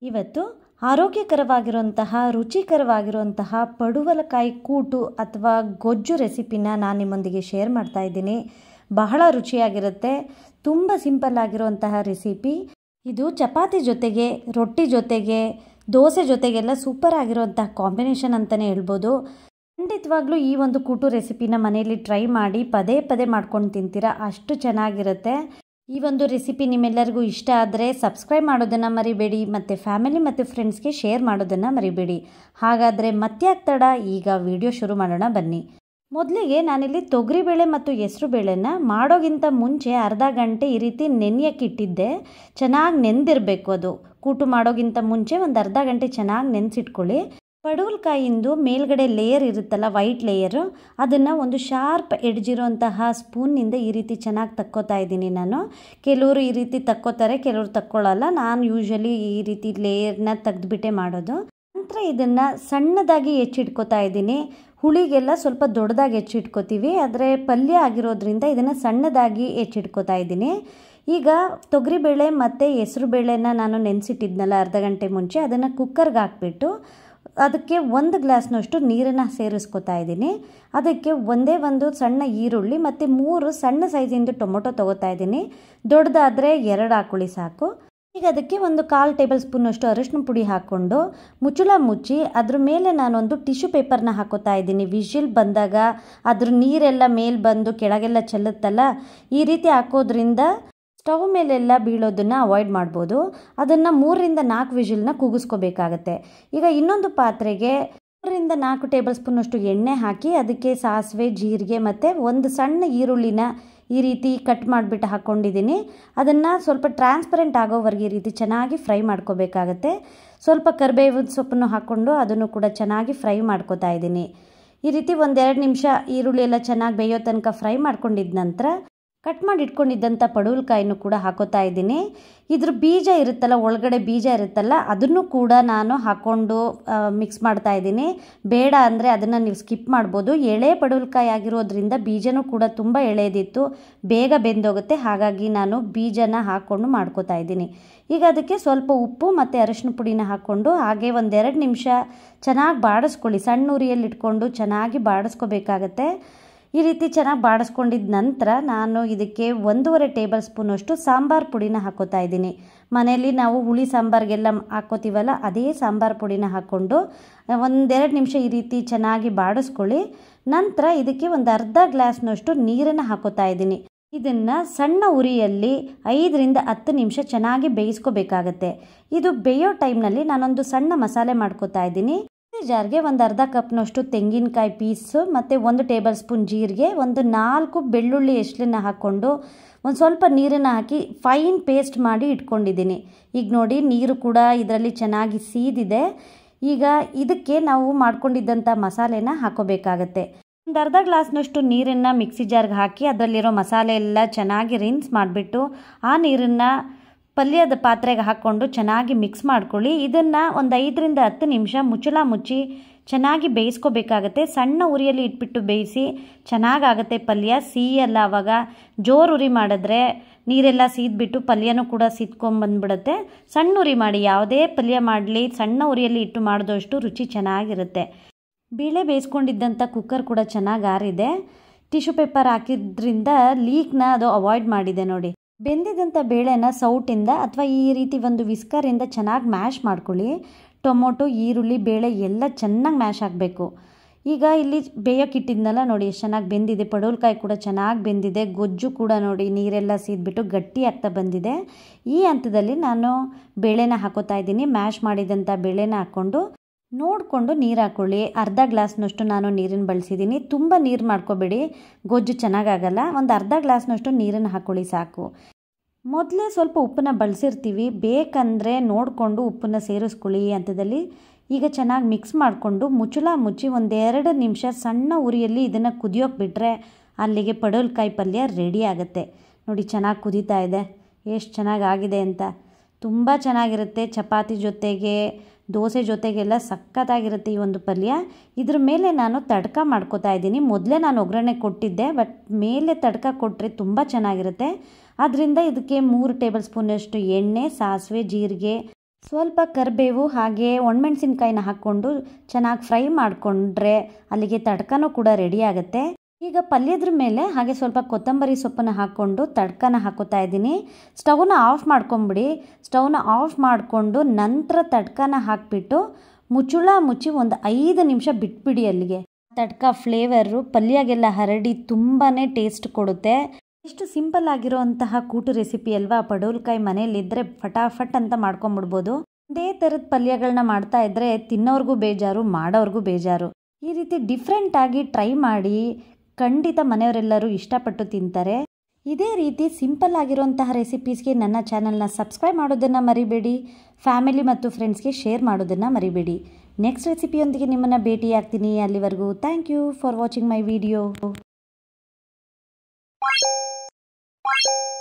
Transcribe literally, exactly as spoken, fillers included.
ಇವತ್ತು ಆರೋಗ್ಯಕರವಾಗಿರುವಂತಹ ರುಚಿಕರವಾಗಿರುವಂತಹ ಪಡುವಲಕಾಯಿ ಕೂಟು ಅಥವಾ ಗೊಜ್ಜು ರೆಸಿಪಿನ ನಾನು ನಿಮ್ಮೊಂದಿಗೆ ಶೇರ್ ಮಾಡ್ತಾ ಇದ್ದೀನಿ. ಬಹಳ ರುಚಿಯಾಗಿರುತ್ತೆ. ತುಂಬ ಸಿಂಪಲ್ ಆಗಿರುವಂತಹ ರೆಸಿಪಿ. ಇದು ಚಪಾತಿ ಜೊತೆಗೆ, ರೊಟ್ಟಿ ಜೊತೆಗೆ, ದೋಸೆ ಜೊತೆಗೆಲ್ಲ ಸೂಪರ್ ಆಗಿರುವಂತಹ ಕಾಂಬಿನೇಷನ್ ಅಂತಲೇ ಹೇಳ್ಬೋದು. ಖಂಡಿತವಾಗ್ಲೂ ಈ ಒಂದು ಕೂಟು ರೆಸಿಪಿನ ಮನೆಯಲ್ಲಿ ಟ್ರೈ ಮಾಡಿ ಪದೇ ಪದೇ ಮಾಡ್ಕೊಂಡು ತಿಂತೀರಾ, ಅಷ್ಟು ಚೆನ್ನಾಗಿರುತ್ತೆ. ಈ ಒಂದು ರೆಸಿಪಿ ನಿಮ್ಮೆಲ್ಲರಿಗೂ ಇಷ್ಟ ಆದರೆ ಸಬ್ಸ್ಕ್ರೈಬ್ ಮಾಡೋದನ್ನು ಮರಿಬೇಡಿ ಮತ್ತು ಫ್ಯಾಮಿಲಿ ಮತ್ತು ಫ್ರೆಂಡ್ಸ್ಗೆ ಶೇರ್ ಮಾಡೋದನ್ನು ಮರಿಬೇಡಿ. ಹಾಗಾದರೆ ಮತ್ತೆ ತಡ, ಈಗ ವಿಡಿಯೋ ಶುರು ಮಾಡೋಣ ಬನ್ನಿ. ಮೊದಲಿಗೆ ನಾನಿಲ್ಲಿ ತೊಗರಿಬೇಳೆ ಮತ್ತು ಹೆಸರು ಬೇಳೆನ ಮಾಡೋಕ್ಕಿಂತ ಮುಂಚೆ ಅರ್ಧ ಗಂಟೆ ಈ ರೀತಿ ನೆನೆಯಕ್ಕಿಟ್ಟಿದ್ದೆ. ಚೆನ್ನಾಗಿ ನೆಂದಿರಬೇಕು. ಅದು ಕೂಟು ಮಾಡೋಕ್ಕಿಂತ ಮುಂಚೆ ಒಂದು ಅರ್ಧ ಗಂಟೆ ಚೆನ್ನಾಗಿ ನೆನೆಸಿಟ್ಕೊಳ್ಳಿ. ಪಡವಲಕಾಯಿಂದು ಮೇಲ್ಗಡೆ ಲೇಯರ್ ಇರುತ್ತಲ್ಲ, ವೈಟ್ ಲೇಯರು, ಅದನ್ನು ಒಂದು ಶಾರ್ಪ್ ಎಡ್ಜಿರುವಂತಹ ಸ್ಪೂನ್ನಿಂದ ಈ ರೀತಿ ಚೆನ್ನಾಗಿ ತಕ್ಕೋತಾ ಇದ್ದೀನಿ ನಾನು. ಕೆಲವರು ಈ ರೀತಿ ತಕ್ಕೋತಾರೆ, ಕೆಲವರು ತಕ್ಕೊಳ್ಳಲ್ಲ. ನಾನು ಯೂಶ್ವಲಿ ಈ ರೀತಿ ಲೇಯರ್ನ ತೆಗೆದುಬಿಟ್ಟೆ ಮಾಡೋದು. ನಂತರ ಇದನ್ನು ಸಣ್ಣದಾಗಿ ಹೆಚ್ಚಿಟ್ಕೋತಾ ಇದ್ದೀನಿ. ಹುಳಿಗೆಲ್ಲ ಸ್ವಲ್ಪ ದೊಡ್ಡದಾಗಿ ಹೆಚ್ಚಿಟ್ಕೋತೀವಿ, ಆದರೆ ಪಲ್ಯ ಆಗಿರೋದ್ರಿಂದ ಇದನ್ನು ಸಣ್ಣದಾಗಿ ಹೆಚ್ಚಿಟ್ಕೋತಾ ಇದ್ದೀನಿ. ಈಗ ತೊಗರಿಬೇಳೆ ಮತ್ತು ಹೆಸರು ಬೇಳೆನ ನಾನು ನೆನೆಸಿಟ್ಟಿದ್ನಲ್ಲ ಅರ್ಧ ಗಂಟೆ ಮುಂಚೆ, ಅದನ್ನು ಕುಕ್ಕರ್ಗೆ ಹಾಕ್ಬಿಟ್ಟು ಅದಕ್ಕೆ ಒಂದು ಗ್ಲಾಸ್ನಷ್ಟು ನೀರನ್ನು ಸೇರಿಸ್ಕೊತಾ ಇದ್ದೀನಿ. ಅದಕ್ಕೆ ಒಂದೇ ಒಂದು ಸಣ್ಣ ಈರುಳ್ಳಿ ಮತ್ತು ಮೂರು ಸಣ್ಣ ಸೈಜಿಂದು ಟೊಮೊಟೊ ತೊಗೋತಾ ಇದ್ದೀನಿ. ದೊಡ್ಡದಾದರೆ ಎರಡು ಹಾಕೊಳ್ಳಿ ಸಾಕು. ಈಗ ಅದಕ್ಕೆ ಒಂದು ಕಾಲು ಟೇಬಲ್ ಸ್ಪೂನಷ್ಟು ಅರಿಶಿನ ಪುಡಿ ಹಾಕ್ಕೊಂಡು ಮುಚ್ಚಳ ಮುಚ್ಚಿ ಅದ್ರ ಮೇಲೆ ನಾನೊಂದು ಟಿಶ್ಯೂ ಪೇಪರ್ನ ಹಾಕೋತಾ ಇದ್ದೀನಿ. ವಿಷಿಲ್ ಬಂದಾಗ ಅದ್ರ ನೀರೆಲ್ಲ ಮೇಲೆ ಬಂದು ಕೆಳಗೆಲ್ಲ ಚೆಲ್ಲುತ್ತಲ್ಲ, ಈ ರೀತಿ ಹಾಕೋದ್ರಿಂದ ಸ್ಟವ್ ಮೇಲೆಲ್ಲ ಬೀಳೋದನ್ನು ಅವಾಯ್ಡ್ ಮಾಡ್ಬೋದು. ಅದನ್ನು ಮೂರರಿಂದ ನಾಲ್ಕು ವಿಷಿಲ್ನ ಕೂಗಿಸ್ಕೋಬೇಕಾಗತ್ತೆ. ಈಗ ಇನ್ನೊಂದು ಪಾತ್ರೆಗೆ ಮೂರರಿಂದ ನಾಲ್ಕು ಟೇಬಲ್ ಸ್ಪೂನಷ್ಟು ಎಣ್ಣೆ ಹಾಕಿ ಅದಕ್ಕೆ ಸಾಸಿವೆ, ಜೀರಿಗೆ ಮತ್ತು ಒಂದು ಸಣ್ಣ ಈರುಳ್ಳಿನ ಈ ರೀತಿ ಕಟ್ ಮಾಡಿಬಿಟ್ಟು ಹಾಕ್ಕೊಂಡಿದ್ದೀನಿ. ಅದನ್ನು ಸ್ವಲ್ಪ ಟ್ರಾನ್ಸ್ಪರೆಂಟ್ ಆಗೋವರೆಗೆ ಈ ರೀತಿ ಚೆನ್ನಾಗಿ ಫ್ರೈ ಮಾಡ್ಕೋಬೇಕಾಗತ್ತೆ. ಸ್ವಲ್ಪ ಕರಿಬೇವಿನ ಸೊಪ್ಪನ್ನು ಹಾಕ್ಕೊಂಡು ಅದನ್ನು ಕೂಡ ಚೆನ್ನಾಗಿ ಫ್ರೈ ಮಾಡ್ಕೋತಾ ಇದ್ದೀನಿ. ಈ ರೀತಿ ಒಂದೆರಡು ನಿಮಿಷ ಈರುಳ್ಳಿ ಎಲ್ಲ ಚೆನ್ನಾಗಿ ಬೇಯೋ ತನಕ ಫ್ರೈ ಮಾಡ್ಕೊಂಡಿದ್ದ ನಂತರ ಕಟ್ ಮಾಡಿ ಇಟ್ಕೊಂಡಿದ್ದಂಥ ಪಡವಲಕಾಯಿನೂ ಕೂಡ ಹಾಕೋತಾ ಇದ್ದೀನಿ. ಇದ್ರ ಬೀಜ ಇರುತ್ತಲ್ಲ, ಒಳಗಡೆ ಬೀಜ ಇರುತ್ತಲ್ಲ, ಅದನ್ನು ಕೂಡ ನಾನು ಹಾಕ್ಕೊಂಡು ಮಿಕ್ಸ್ ಮಾಡ್ತಾ ಇದ್ದೀನಿ. ಬೇಡ ಅಂದರೆ ಅದನ್ನು ನೀವು ಸ್ಕಿಪ್ ಮಾಡ್ಬೋದು. ಎಳೆ ಪಡವಲಕಾಯಿ ಆಗಿರೋದ್ರಿಂದ ಬೀಜನೂ ಕೂಡ ತುಂಬ ಎಳೆದಿತ್ತು, ಬೇಗ ಬೆಂದೋಗುತ್ತೆ. ಹಾಗಾಗಿ ನಾನು ಬೀಜನ ಹಾಕ್ಕೊಂಡು ಮಾಡ್ಕೋತಾ ಇದ್ದೀನಿ. ಈಗ ಅದಕ್ಕೆ ಸ್ವಲ್ಪ ಉಪ್ಪು ಮತ್ತು ಅರಿಶಿನ ಪುಡಿನ ಹಾಕ್ಕೊಂಡು ಹಾಗೆ ಒಂದೆರಡು ನಿಮಿಷ ಚೆನ್ನಾಗಿ ಬಾಡಿಸ್ಕೊಳ್ಳಿ. ಸಣ್ಣ ಉರಿಯಲ್ಲಿ ಇಟ್ಕೊಂಡು ಚೆನ್ನಾಗಿ ಬಾಡಿಸ್ಕೋಬೇಕಾಗತ್ತೆ. ಈ ರೀತಿ ಚೆನ್ನಾಗಿ ಬಾಡಿಸ್ಕೊಂಡಿದ್ದ ನಂತರ ನಾನು ಇದಕ್ಕೆ ಒಂದೂವರೆ ಟೇಬಲ್ ಸ್ಪೂನಷ್ಟು ಸಾಂಬಾರು ಪುಡಿನ ಹಾಕೋತಾ ಇದ್ದೀನಿ. ಮನೆಯಲ್ಲಿ ನಾವು ಹುಳಿ ಸಾಂಬಾರಿಗೆಲ್ಲ ಹಾಕೋತೀವಲ್ಲ, ಅದೇ ಸಾಂಬಾರು ಪುಡಿನ ಹಾಕ್ಕೊಂಡು ಒಂದೆರಡು ನಿಮಿಷ ಈ ರೀತಿ ಚೆನ್ನಾಗಿ ಬಾಡಿಸ್ಕೊಳ್ಳಿ. ನಂತರ ಇದಕ್ಕೆ ಒಂದು ಅರ್ಧ ಗ್ಲಾಸ್ನಷ್ಟು ನೀರನ್ನು ಹಾಕೋತಾ ಇದ್ದೀನಿ. ಇದನ್ನು ಸಣ್ಣ ಉರಿಯಲ್ಲಿ ಐದರಿಂದ ಹತ್ತು ನಿಮಿಷ ಚೆನ್ನಾಗಿ ಬೇಯಿಸ್ಕೋಬೇಕಾಗತ್ತೆ. ಇದು ಬೇಯೋ ಟೈಮ್ನಲ್ಲಿ ನಾನೊಂದು ಸಣ್ಣ ಮಸಾಲೆ ಮಾಡ್ಕೋತಾ ಇದ್ದೀನಿ. ಜಾರ್ಗೆ ಒಂದು ಅರ್ಧ ಕಪ್ನಷ್ಟು ತೆಂಗಿನಕಾಯಿ ಪೀಸು ಮತ್ತು ಒಂದು ಟೇಬಲ್ ಸ್ಪೂನ್ ಜೀರಿಗೆ, ಒಂದು ನಾಲ್ಕು ಬೆಳ್ಳುಳ್ಳಿ ಎಸ್ಳನ್ನ ಹಾಕ್ಕೊಂಡು ಒಂದು ಸ್ವಲ್ಪ ನೀರನ್ನು ಹಾಕಿ ಫೈನ್ ಪೇಸ್ಟ್ ಮಾಡಿ ಇಟ್ಕೊಂಡಿದ್ದೀನಿ. ಈಗ ನೋಡಿ, ನೀರು ಕೂಡ ಇದರಲ್ಲಿ ಚೆನ್ನಾಗಿ ಸೀದಿದೆ. ಈಗ ಇದಕ್ಕೆ ನಾವು ಮಾಡ್ಕೊಂಡಿದ್ದಂಥ ಮಸಾಲೆನ ಹಾಕೋಬೇಕಾಗತ್ತೆ. ಒಂದು ಅರ್ಧ ಗ್ಲಾಸ್ನಷ್ಟು ನೀರನ್ನು ಮಿಕ್ಸಿ ಜಾರ್ಗೆ ಹಾಕಿ ಅದರಲ್ಲಿರೋ ಮಸಾಲೆ ಎಲ್ಲ ಚೆನ್ನಾಗಿ ರಿನ್ಸ್ ಮಾಡಿಬಿಟ್ಟು ಆ ನೀರನ್ನು ಪಲ್ಯದ ಪಾತ್ರೆಗೆ ಹಾಕ್ಕೊಂಡು ಚೆನ್ನಾಗಿ ಮಿಕ್ಸ್ ಮಾಡ್ಕೊಳ್ಳಿ. ಇದನ್ನು ಒಂದು ಐದರಿಂದ ಹತ್ತು ನಿಮಿಷ ಮುಚ್ಚಳ ಮುಚ್ಚಿ ಚೆನ್ನಾಗಿ ಬೇಯಿಸ್ಕೋಬೇಕಾಗತ್ತೆ. ಸಣ್ಣ ಉರಿಯಲ್ಲಿ ಇಟ್ಬಿಟ್ಟು ಬೇಯಿಸಿ ಚೆನ್ನಾಗಾಗುತ್ತೆ ಪಲ್ಯ. ಸಿಹಿಯಲ್ಲ, ಆವಾಗ ಜೋರು ಉರಿ ಮಾಡಿದ್ರೆ ನೀರೆಲ್ಲ ಸೀದ್ಬಿಟ್ಟು ಪಲ್ಯನೂ ಕೂಡ ಸೀದ್ಕೊಂಬಂದ್ಬಿಡುತ್ತೆ. ಸಣ್ಣ ಉರಿ ಮಾಡಿ, ಯಾವುದೇ ಪಲ್ಯ ಮಾಡಲಿ ಸಣ್ಣ ಉರಿಯಲ್ಲಿ ಇಟ್ಟು ಮಾಡಿದಷ್ಟು ರುಚಿ ಚೆನ್ನಾಗಿರುತ್ತೆ. ಬೇಳೆ ಬೇಯಿಸ್ಕೊಂಡಿದ್ದಂಥ ಕುಕ್ಕರ್ ಕೂಡ ಚೆನ್ನಾಗಿ ಆರಿದೆ. ಟಿಶ್ಯೂ ಪೇಪರ್ ಹಾಕಿದ್ರಿಂದ ಲೀಕ್ನ ಅದು ಅವಾಯ್ಡ್ ಮಾಡಿದೆ ನೋಡಿ. ಬೆಂದಿದ್ದಂಥ ಬೇಳೆನ ಸೌಟಿಂದ ಅಥವಾ ಈ ರೀತಿ ಒಂದು ವಿಸ್ಕರಿಂದ ಚೆನ್ನಾಗಿ ಮ್ಯಾಶ್ ಮಾಡ್ಕೊಳ್ಳಿ. ಟೊಮೊಟೊ, ಈರುಳ್ಳಿ, ಬೇಳೆ ಎಲ್ಲ ಚೆನ್ನಾಗಿ ಮ್ಯಾಶ್ ಆಗಬೇಕು. ಈಗ ಇಲ್ಲಿ ಬೇಯೋಕ್ಕಿಟ್ಟಿದ್ನಲ್ಲ ನೋಡಿ, ಎಷ್ಟು ಚೆನ್ನಾಗಿ ಬೆಂದಿದೆ. ಪಡವಲಕಾಯಿ ಕೂಡ ಚೆನ್ನಾಗಿ ಬೆಂದಿದೆ. ಗೊಜ್ಜು ಕೂಡ ನೋಡಿ ನೀರೆಲ್ಲ ಸೀದ್ಬಿಟ್ಟು ಗಟ್ಟಿ ಆಗ್ತಾ ಬಂದಿದೆ. ಈ ಹಂತದಲ್ಲಿ ನಾನು ಬೇಳೆನ ಹಾಕೋತಾ ಇದ್ದೀನಿ. ಮ್ಯಾಶ್ ಮಾಡಿದಂಥ ಬೇಳೆನ ಹಾಕ್ಕೊಂಡು ನೋಡಿಕೊಂಡು ನೀರು ಹಾಕ್ಕೊಳ್ಳಿ. ಅರ್ಧ ಗ್ಲಾಸ್ನಷ್ಟು ನಾನು ನೀರನ್ನು ಬಳಸಿದ್ದೀನಿ. ತುಂಬ ನೀರು ಮಾಡ್ಕೋಬೇಡಿ, ಗೊಜ್ಜು ಚೆನ್ನಾಗಾಗಲ್ಲ. ಒಂದು ಅರ್ಧ ಗ್ಲಾಸ್ನಷ್ಟು ನೀರನ್ನು ಹಾಕ್ಕೊಳ್ಳಿ ಸಾಕು. ಮೊದಲೇ ಸ್ವಲ್ಪ ಉಪ್ಪನ್ನ ಬಳಸಿರ್ತೀವಿ, ಬೇಕಂದರೆ ನೋಡಿಕೊಂಡು ಉಪ್ಪನ್ನು ಸೇರಿಸ್ಕೊಳ್ಳಿ ಈ ಹಂತದಲ್ಲಿ. ಈಗ ಚೆನ್ನಾಗಿ ಮಿಕ್ಸ್ ಮಾಡಿಕೊಂಡು ಮುಚ್ಚಳ ಮುಚ್ಚಿ ಒಂದೆರಡು ನಿಮಿಷ ಸಣ್ಣ ಉರಿಯಲ್ಲಿ ಇದನ್ನು ಕುದಿಯೋಕೆ ಬಿಟ್ಟರೆ ಅಲ್ಲಿಗೆ ಪಡವಲಕಾಯಿ ಪಲ್ಯ ರೆಡಿ ಆಗುತ್ತೆ. ನೋಡಿ, ಚೆನ್ನಾಗಿ ಕುದೀತಾ ಇದೆ, ಎಷ್ಟು ಚೆನ್ನಾಗಾಗಿದೆ ಅಂತ. ತುಂಬ ಚೆನ್ನಾಗಿರುತ್ತೆ. ಚಪಾತಿ ಜೊತೆಗೆ, ದೋಸೆ ಜೊತೆಗೆಲ್ಲ ಸಖತ್ತಾಗಿರುತ್ತೆ ಈ ಒಂದು ಪಲ್ಯ. ಇದ್ರ ಮೇಲೆ ನಾನು ತಡ್ಕ ಮಾಡ್ಕೋತಾ ಇದ್ದೀನಿ. ಮೊದಲೇ ನಾನು ಒಗ್ಗರಣೆ ಕೊಟ್ಟಿದ್ದೆ, ಬಟ್ ಮೇಲೆ ತಡ್ಕ ಕೊಟ್ಟರೆ ತುಂಬ ಚೆನ್ನಾಗಿರುತ್ತೆ. ಆದ್ದರಿಂದ ಇದಕ್ಕೆ ಮೂರು ಟೇಬಲ್ ಸ್ಪೂನಷ್ಟು ಎಣ್ಣೆ, ಸಾಸಿವೆ, ಜೀರಿಗೆ ಸ್ವಲ್ಪ ಕರಿಬೇವು ಹಾಗೆ ಒಣಮೆಣಸಿನ್ಕಾಯಿನ ಹಾಕ್ಕೊಂಡು ಚೆನ್ನಾಗಿ ಫ್ರೈ ಮಾಡಿಕೊಂಡ್ರೆ ಅಲ್ಲಿಗೆ ತಡ್ಕನೂ ಕೂಡ ರೆಡಿ ಆಗುತ್ತೆ. ಈಗ ಪಲ್ಯದ್ರ ಮೇಲೆ ಹಾಗೆ ಸ್ವಲ್ಪ ಕೊತ್ತಂಬರಿ ಸೊಪ್ಪನ್ನು ಹಾಕ್ಕೊಂಡು ತಡ್ಕನ ಹಾಕೋತಾ ಇದ್ದೀನಿ. ಸ್ಟವ್ನ ಆಫ್ ಮಾಡ್ಕೊಂಬಿಡಿ. ಸ್ಟವ್ನ ಆಫ್ ಮಾಡಿಕೊಂಡು ನಂತರ ತಡ್ಕನ ಹಾಕಿಬಿಟ್ಟು ಮುಚ್ಚುಳ ಮುಚ್ಚಿ ಒಂದು ಐದು ನಿಮಿಷ ಬಿಟ್ಬಿಡಿ. ಅಲ್ಲಿಗೆ ತಡ್ಕ ಫ್ಲೇವರು ಪಲ್ಯಗೆಲ್ಲ ಹರಡಿ ತುಂಬಾ ಟೇಸ್ಟ್ ಕೊಡುತ್ತೆ. ಎಷ್ಟು ಸಿಂಪಲ್ ಆಗಿರೋಂತಹ ಕೂಟು ರೆಸಿಪಿ ಅಲ್ವಾ. ಪಡವಲಕಾಯಿ ಮನೆಯಲ್ಲಿದ್ದರೆ ಫಟಾಫಟ್ ಅಂತ ಮಾಡ್ಕೊಂಬಿಡ್ಬೋದು. ಒಂದೇ ಥರದ ಪಲ್ಯಗಳನ್ನ ಮಾಡ್ತಾ ಇದ್ದರೆ ತಿನ್ನೋರ್ಗೂ ಬೇಜಾರು, ಮಾಡೋರ್ಗೂ ಬೇಜಾರು. ಈ ರೀತಿ ಡಿಫ್ರೆಂಟಾಗಿ ಟ್ರೈ ಮಾಡಿ, ಖಂಡಿತ ಮನೆಯವರೆಲ್ಲರೂ ಇಷ್ಟಪಟ್ಟು ತಿಂತಾರೆ. ಇದೇ ರೀತಿ ಸಿಂಪಲ್ ಆಗಿರೋಂತಹ ರೆಸಿಪೀಸ್ಗೆ ನನ್ನ ಚಾನಲ್ನ ಸಬ್ಸ್ಕ್ರೈಬ್ ಮಾಡೋದನ್ನು ಮರಿಬೇಡಿ. ಫ್ಯಾಮಿಲಿ ಮತ್ತು ಫ್ರೆಂಡ್ಸ್ಗೆ ಶೇರ್ ಮಾಡೋದನ್ನು ಮರಿಬೇಡಿ. ನೆಕ್ಸ್ಟ್ ರೆಸಿಪಿಯೊಂದಿಗೆ ನಿಮ್ಮನ್ನು ಭೇಟಿಯಾಗ್ತೀನಿ. ಅಲ್ಲಿವರೆಗೂ thank you for watching my video.